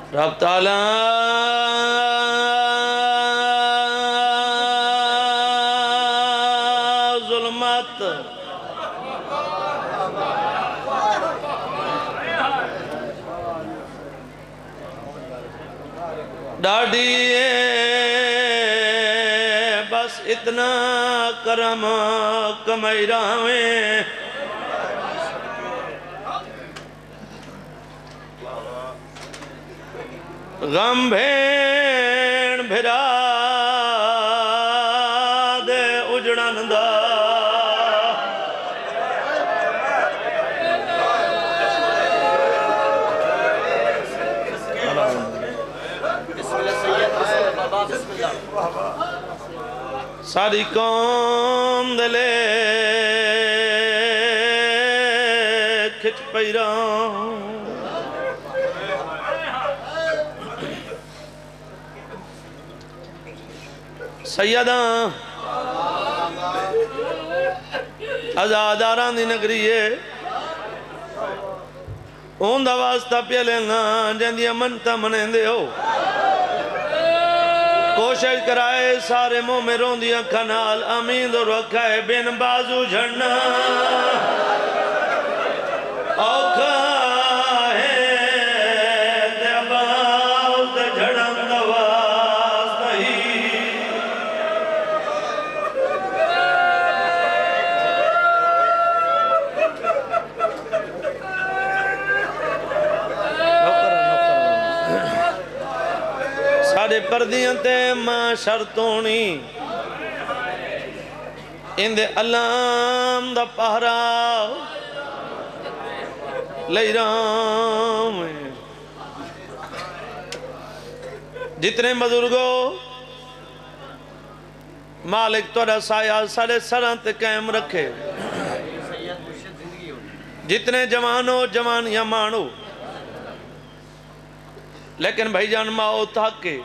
رب تعالیٰ ظلمت ڈاڑی بس اتنا کرم کمائی راویں غم بھین بھرا دے اجڑن دا ساری قوم دلے کھچ پیراں سیداں آزاداراں دی نگری ہے اون دا واسطہ پہ لینا جن دی منتا منیں دے ہو کوشش کرائے سارے منہ میں رون دیا کھنال امین دو رکھائے بین بازو جھڑنا اوکھا ہے دے باز دے جھڑن دواز نہیں ساڑے پردیاں تے ماں شرطونی اندے علام دا پہرا لئی رام جتنے بزرگوں مالک توڑا سایہ ساڑے سران تے قائم رکھے جتنے جوانوں جوانیاں مانو لیکن بھائی جان ماؤ تھاکے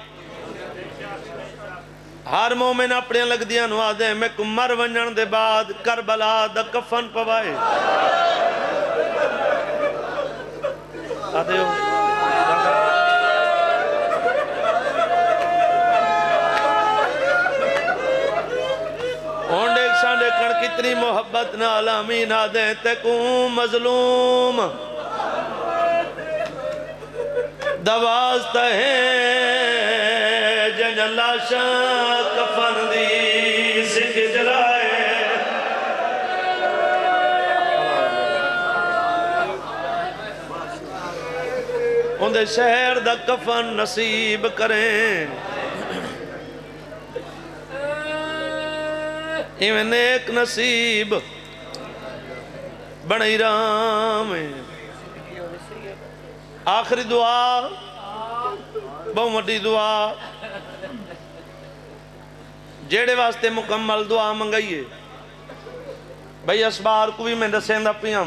ہر مومن اپنے لگ دیا نوازیں میں کو مر ونجن دے بعد کربلا دا کفن پوائے آتے ہو اونڈے شانڈے کن کتنی محبت نالامین آدیں تے کون مظلوم دوازتا ہے جن لاشا کفن دی سکھ جلائے اندھے شہر دا کفن نصیب کریں ایویں نیک نصیب بڑی رام آخری دعا بہت مٹی دعا جیڑے واسطے مکمل دعا منگائیے بھئی اسبار کو بھی میں دسیندہ پیام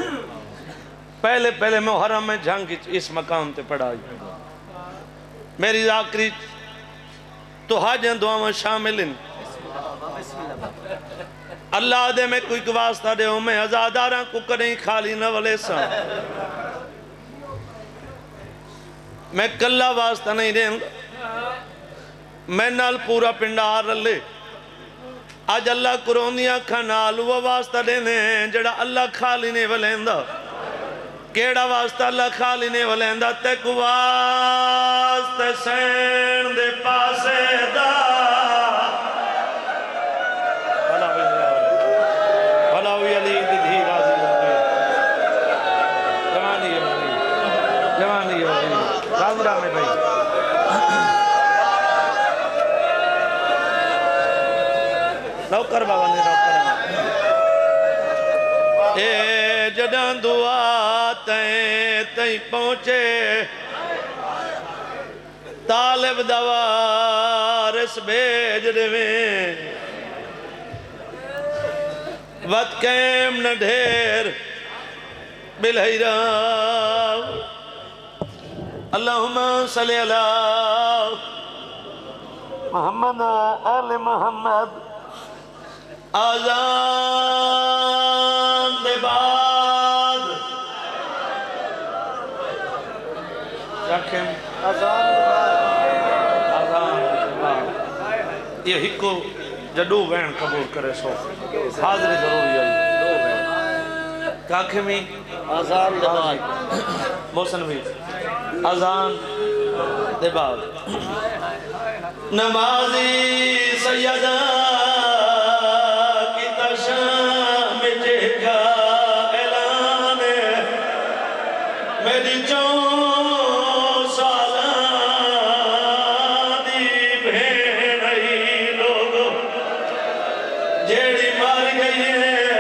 پہلے محرم میں جھنگ اس مقام تے پڑھائی میری آخری تو حاجیں دعا میں شامل ہیں اللہ دے میں کوئی واسطہ دے ہوں میں ازاداراں کو کریں خالی نہ ولے سا میں کلہ واسطہ نہیں دیں گا میں نال پورا پنڈار لے آج اللہ قرآنیاں کھنال وہ واسطہ دینے ہیں جڑا اللہ خالی نے ولیندہ کیڑا واسطہ اللہ خالی نے ولیندہ تیک واسطہ سین دے پاسے دا بھلاوی علی دھی راضی ہوگی جوانی ہوگی راضرہ میں بھائی نوکر بابا نے نوکر اے جدان دعا تائیں پہنچے طالب دوارس بھیج دویں وقت قیم نہ ڈھیر بالحیرام اللہم صلی اللہ محمد آل محمد آزان دے بعد رکھیں یہ ہکو جڈو وین قبول کرے سو حاضر ضروری ہے کاکھے میں آزان دے بعد محسن بھی آزان دے بعد نمازی سیدہ کی تشام جے کا اعلان میری چون سالان دی بھین ہی لوگ جیڑی مار گئی ہے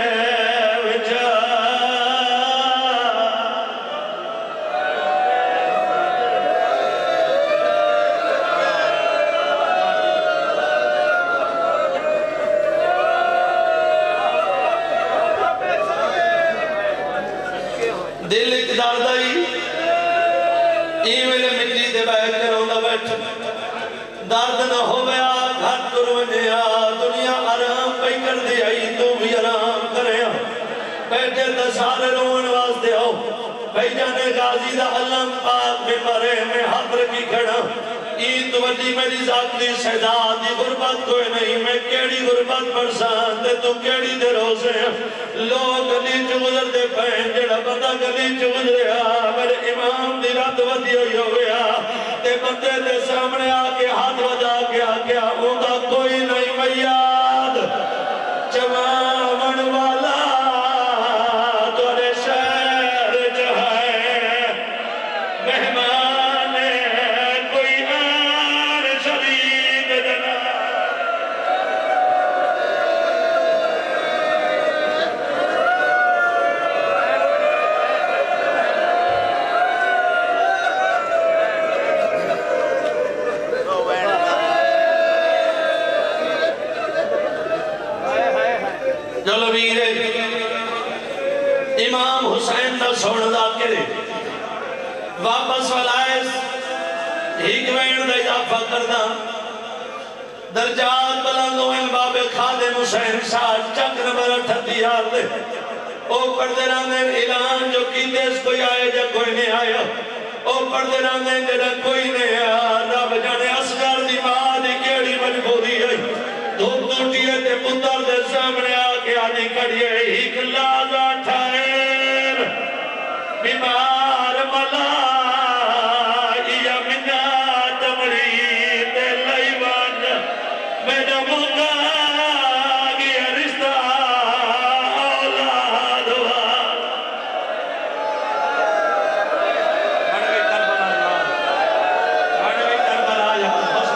دل اقدار دائی ایمیل مٹی دے بیٹھ کر ہوندہ بیٹھ دارد نہ ہو گیا گھر تر ونیا دنیا آرام پہ کر دیا تو بھی آرام کرے بیٹھے تا سارے روان واسدے ہو بھائی جانے غازی دا علم پاک میں مرے میں حبر کی کھڑا عید وڈی میری ذاتی سیدادی غربت کوئی نہیں میں کیڑی غربت برسان دے تو کیڑی دے روزے لوگ گلی چگزر دے پہن جڑا بندہ گلی چگزر رہا میرے امام دی رات ودی ہوئی ہو گیا تے بندے دے سامنے آکے ہاتھ وجا کے آکے آمودہ کوئی نہیں میاد جماون والا تورے شہر جو ہے مہمان کوئی آر شریف جنا چلو ویرے امام حسین نہ سوڑا کرے واپس والائز ایک وین دا اضافہ کردہ درجات بلندوں ہیں باب خادم حسین ساتھ چک نمبر 38 دے او پردے راندے اعلان جو کی دیس کوئی آئے جا کوئی نہیں آیا او پردے راندے جڑا کوئی نہیں آیا رب جانے اسکر دی ماں دی کیڑی مجبوری ہے دھوپ ٹوٹی ہے تے پتر دے سامنے آکے آنی کڑیے ایک لازا ٹھائر بیمار ملا یا منات مرید لیوان میرا مگا گیا رشتہ اولاد بڑھوی کربلا یا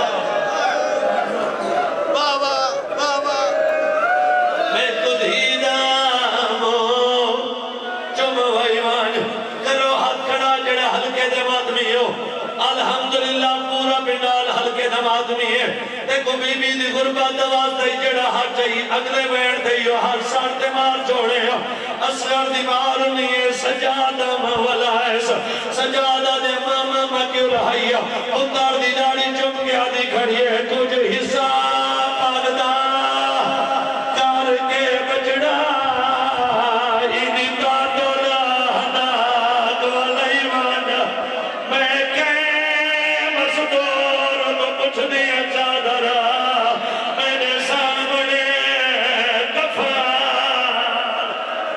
بابا بابا میں تدھی دامو چم ویوان کرو ہاتھ کھڑا جڑا ہلکے دے مادمی ہو الحمدللہ پورا بنال ہلکے دے مادمی ہے دیکھو بی بی دی غربہ دواز دائی جڑا ہاتھ چاہی اگلے بیڑ دائیو ہر سارتے مار چھوڑے ہو اسگر دی مار نہیں ہے سجادہ مولا ایسا سجادہ دے ماما ماں کیوں رہائی ہے اتار دی داڑی چپ کے آدھی کھڑی ہے کچھ حصہ پاگدہ کار کے بچڑا انہی کا دولا ہناک والیوان میں کہیں مصدور تو کچھ دیا چادرہ میرے سامنے کفار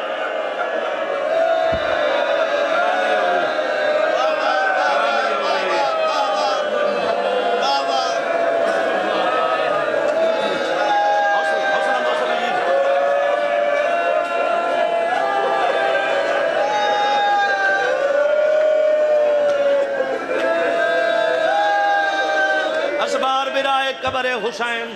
اسبار برائے قبر حسین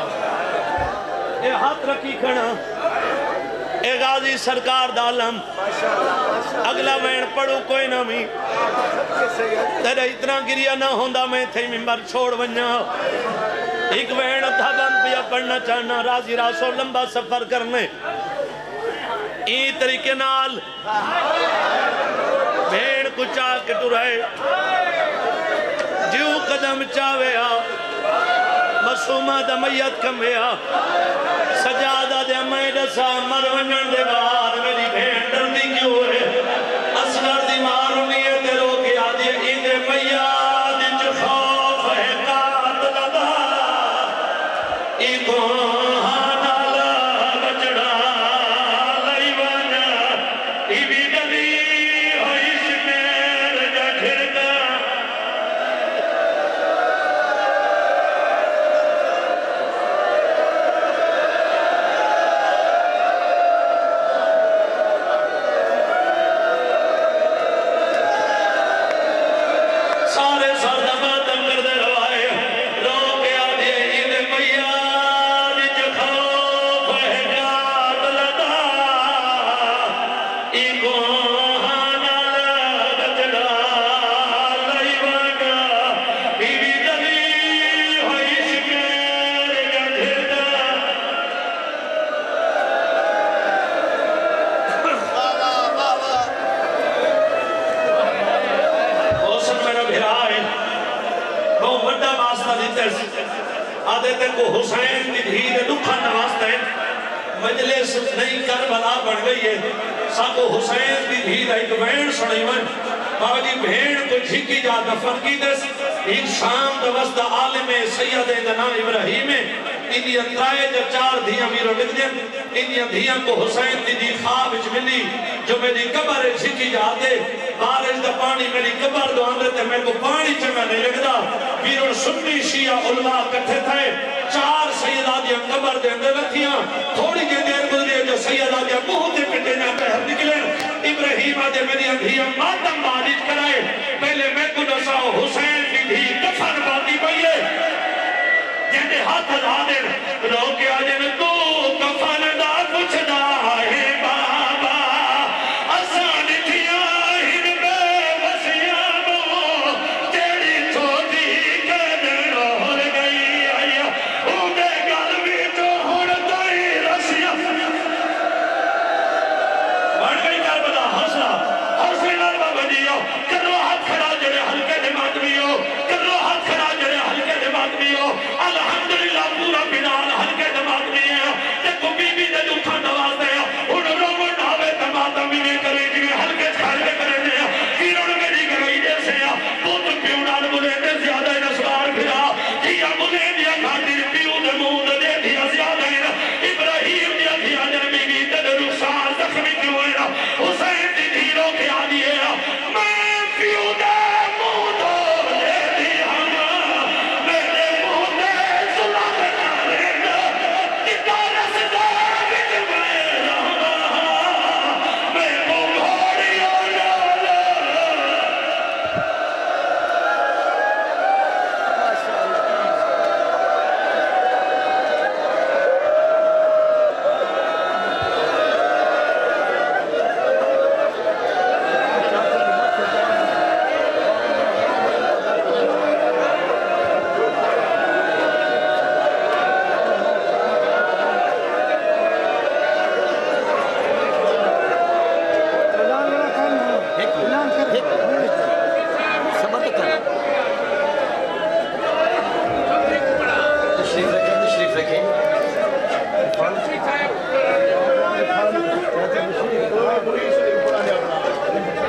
اے ہاتھ رکھی کھڑا اے غازی سرکار دالم اگلا وین پڑھو کوئی نہ میں تیرے اتنا گریا نہ ہوندہ میں تھے ممبر چھوڑ ونیا ایک وین ادھا بند پیا پڑھنا چاہنا راضی راسو لمبا سفر کرنے ای طریقے نال بھیڑ کو چاہ کے ٹرائے جو قدم چاہوے آ مسومہ دا میت کمویا سجادہ دے میں دسا مرونن دے بعد میری بھین ڈردی کیوں ہے اصغر دی مارونی ہے تے روکے آدھی ایندے میت سارے سادہ ماتم کر دے روائے رو کے آدھے عید میاد خوف ہے جات لدا ایکو ہانا لگجڑا لئی وانگا بیوی دلی ہوئی شکر گنڈھتا آدھے تے کو حسین دی دھی دے دکھا نواستا ہے مجلس نہیں کربلا بڑھ گئی ہے ساکو حسین دی دھی دا ایک بھین سڑی من بابا جی بھین کو جھکی جا دفن کی دس ایک شام دوستہ عالم سید دنا ابراہیم انہی انترائے جو 4 دھیاں میرو لکھ دیں انہی دھیاں کو حسین دی دی خواب اچ ملی جو میری قبر جھکی جا دے بارش دا پانی میری قبر دو آندے تے میں کو پانی چنگا نہیں لگ دا میرو سنی شیعہ علماء کٹھے تھے 4 سیدادیاں قبر دے اندر رکھیاں تھوڑی کے دیر گزری جو سیدادیاں بہت پٹے جا پہر نکلیں ابراہیم آدھے میری دھیاں ماتم بارش کرائے پہلے میں کو نساؤ حسین کی دھی دفن باتی پئیے جہنے ہاتھ ہلا دے